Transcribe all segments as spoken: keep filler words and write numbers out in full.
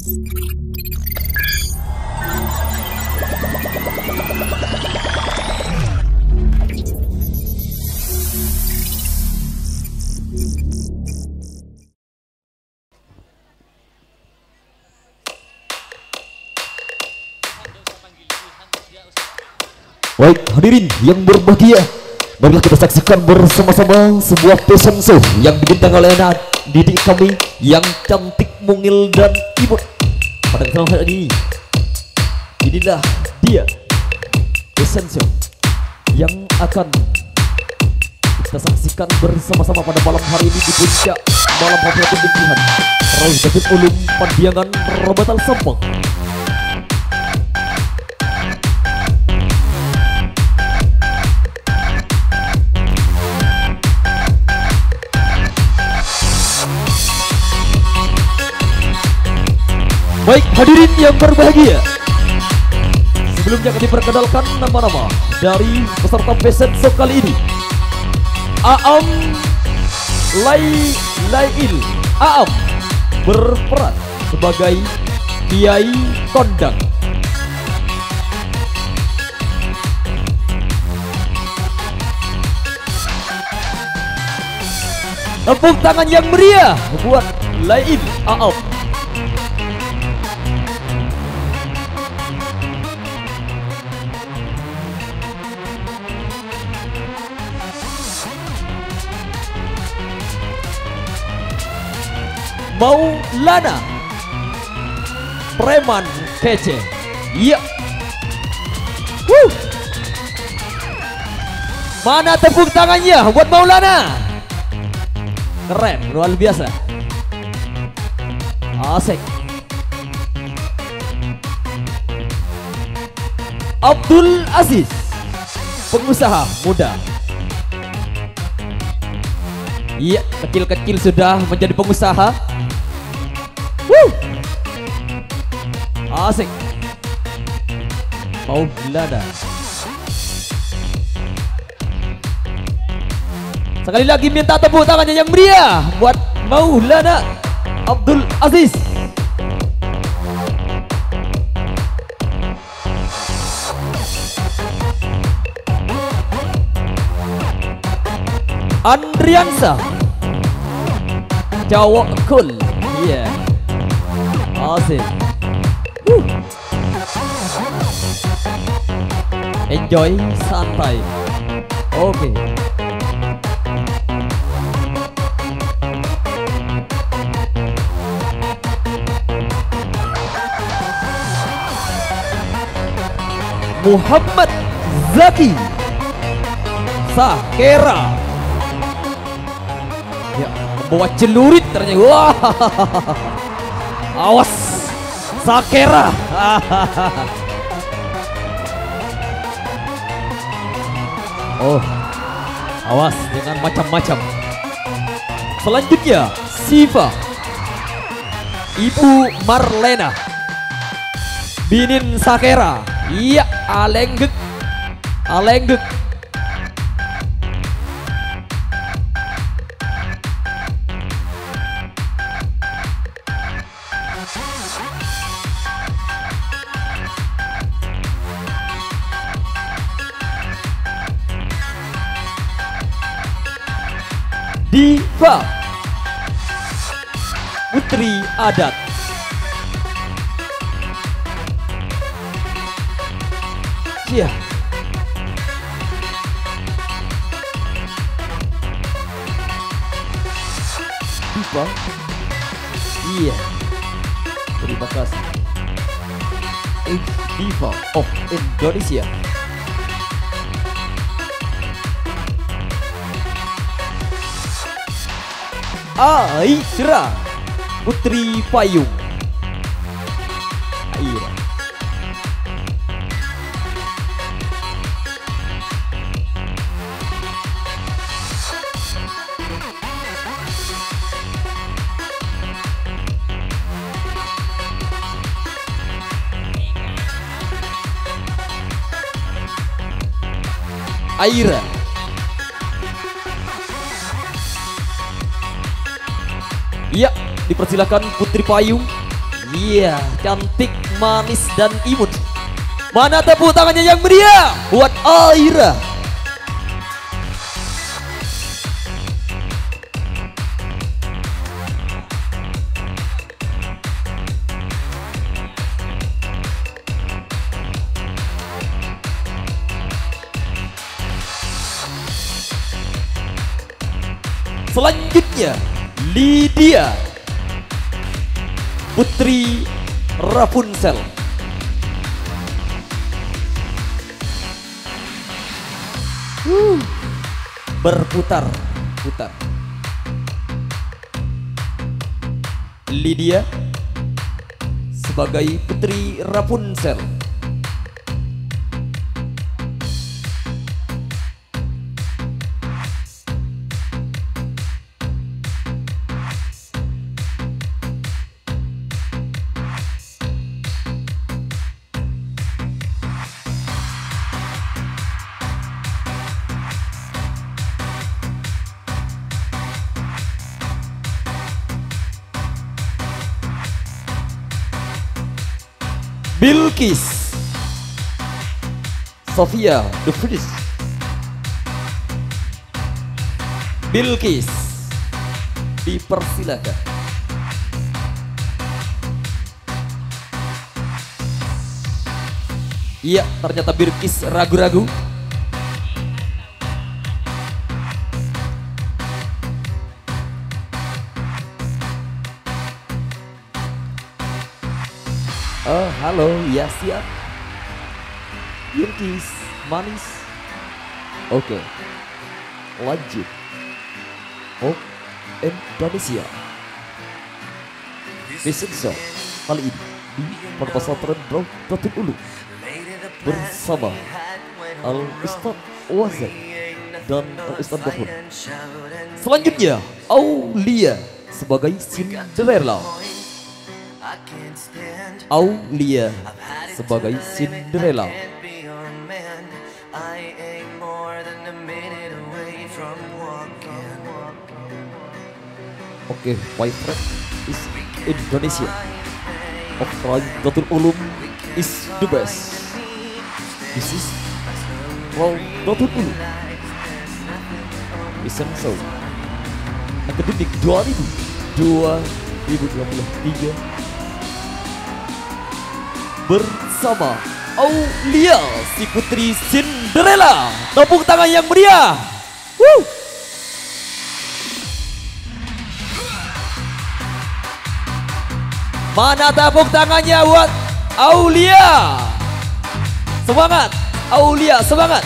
Baik hadirin yang berbahagia, marilah kita saksikan bersama-sama sebuah fashion show yang dibintang oleh anak didik kami yang cantik, mungil dan imut. Pada kesempatan ini, inilah dia fashion show yang akan kita saksikan bersama-sama pada malam hari ini di puncak malam Haflatul Imtihan Raih David Ulum Pandiangan Robatal Sampang. Baik hadirin yang berbahagia, sebelumnya kami perkenalkan nama-nama dari peserta fashion show kali ini. Aam Lai Lail Aam berperan sebagai Kiai Kondang. Tepuk tangan yang meriah buat Lail Aam. Maulana preman kece. Iya. Wuh. Mana tepuk tangannya buat Maulana? Keren, luar biasa. Asik. Abdul Aziz, pengusaha muda. Iya, kecil-kecil sudah menjadi pengusaha. Wuh. Asik. Maulana. Sekali lagi minta tepuk tangannya yang meriah buat Maulana Abdul Aziz. Andriansa Jawa cool. Iya. Yeah. Asik. Wuh. Enjoy santai. Oke. Okay. Muhammad Zaki Sakera. Ya, membawa celurit ternyata. Wah. Awas Sakera. Oh, awas dengan macam-macam. Selanjutnya Siva Ibu Marlena Binin Sakera. Iya, alenggek alenggek. Diva Putri Adat. Iya. Diva. Iya. Terima kasih. Diva of Indonesia. Aira Putri Payung. Aira. Aira. Iya, dipersilakan Putri Payung Iya, cantik, manis, dan imut. Mana tepuk tangannya yang meriah buat Aira. Selanjutnya Lydia Putri Rapunzel. Uh, berputar putar. Lydia sebagai Putri Rapunzel. Bilqis Sofia the First. Bilqis dipersilakan. Iya, ternyata Bilqis ragu-ragu. Oh, halo, ya siap. Bilqis, manis. Oke, lanjut. Oh, Indonesia. Fashion show kali ini di Pondok Pesantren Rawdatul Ulum bersama Al Ustaz Wazan dan Al Ustaz Bahun. Selanjutnya, Aulia sebagai Cinderella. Aulia sebagai Cinderella. Oke, okay, my friend is Indonesia. Of Rawdatul Ulum is the best. This is Rawdatul Ulum Fashion Show Akademik dua ribu dua puluh tiga bersama Aulia si Putri Cinderella. Tepuk tangan yang meriah. Woo! Mana tepuk tangannya buat Aulia? Semangat, Aulia, semangat.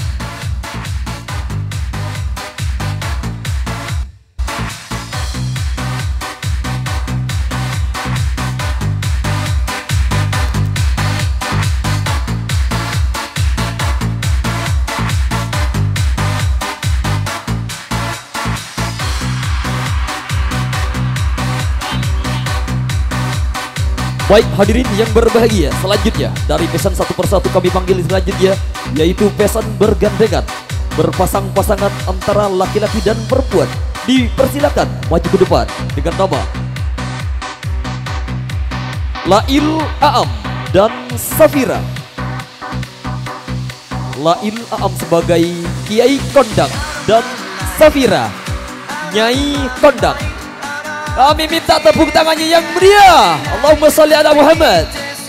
Baik hadirin yang berbahagia, selanjutnya dari pesan satu persatu kami panggil selanjutnya, yaitu pesan bergandengan, berpasang-pasangan antara laki-laki dan perempuan. Dipersilakan maju ke depan dengan nama Lail Aam dan Safira. Lail Aam sebagai Kiai Kondang dan Safira Nyai Kondang. Kami minta tepuk tangannya yang meriah. Allahumma sholli ala Muhammad.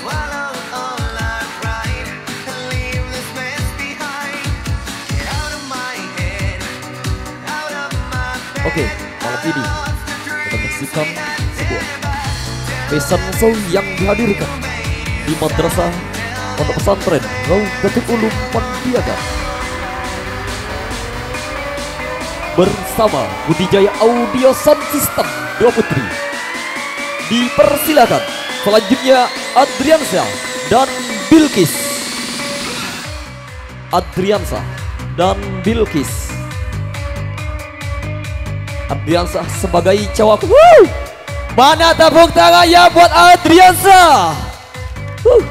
Oke, malam ini kita menyaksikan sebuah fashion show yang dihadirkan di Madrasah Pondok Pesantren Rawdatul Ulum Pontianak bersama Budijaya Audio Sound System dua Putri. Dipersilakan selanjutnya Adriansa dan Bilqis. Adriansa dan Bilqis. Adriansa sebagai cawak. Woo! Mana tepuk tangannya buat Adriansa? Woo!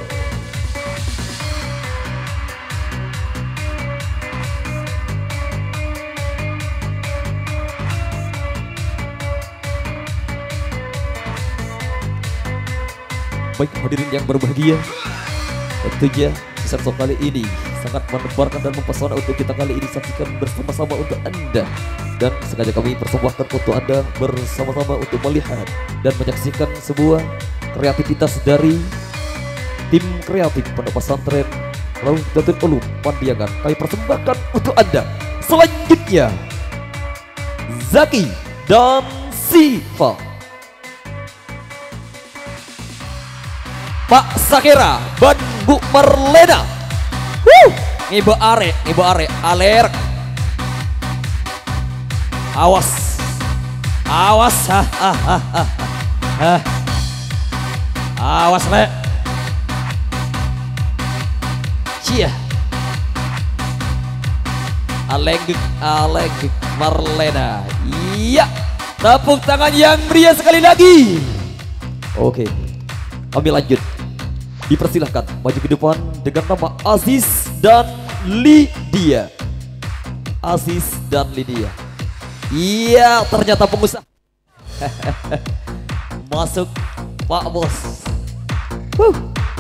Baik hadirin yang berbahagia, tentunya Sensor kali ini sangat menebarkan dan mempesona untuk kita kali ini saksikan bersama-sama untuk Anda. Dan sengaja kami persembahkan untuk Anda bersama-sama untuk melihat dan menyaksikan sebuah kreativitas dari tim kreatif Pondok Pesantren Raudatul Ulum Pandiangan. Kami persembahkan untuk Anda. Selanjutnya Zaki dan Siva, Pak Sakira dan Bu Marlena. Wuh, Ibu Are, Ibu Are, aler. Awas, awas, ha, ha, ha, ha, ha. Awas le. Cia. Alenggik, alenggik Marlena. Iya, tepuk tangan yang meriah sekali lagi. Oke, kami lanjut. Dipersilahkan maju ke depan dengan nama Aziz dan Lydia. Aziz dan Lydia. Iya, ternyata pengusaha. Masuk Pak Bos. Huh.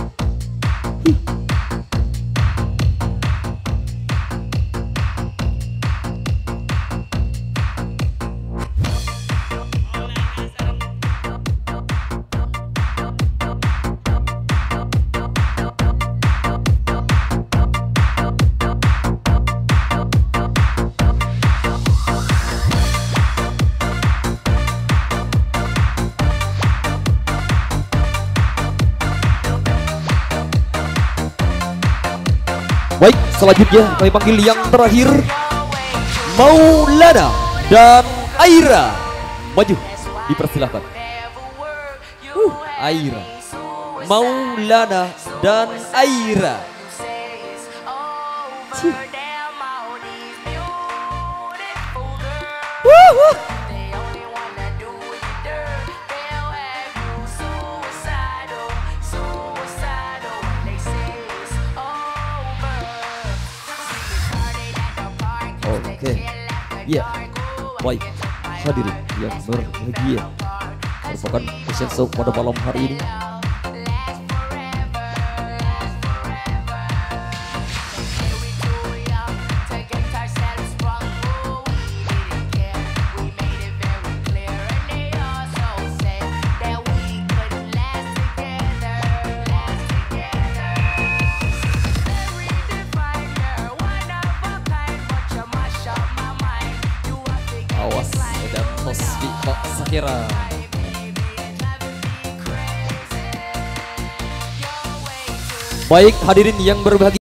Baik, selanjutnya kami panggil yang terakhir Maulana dan Aira. Maju, dipersilahkan. uh, Aira, Maulana dan Aira. uh, uh. Oke, ya, baik hadirin yang berbahagia, merupakan fashion show pada malam hari ini. Awas dan Tosfi Pak Sakira. Baik hadirin yang berbahagia.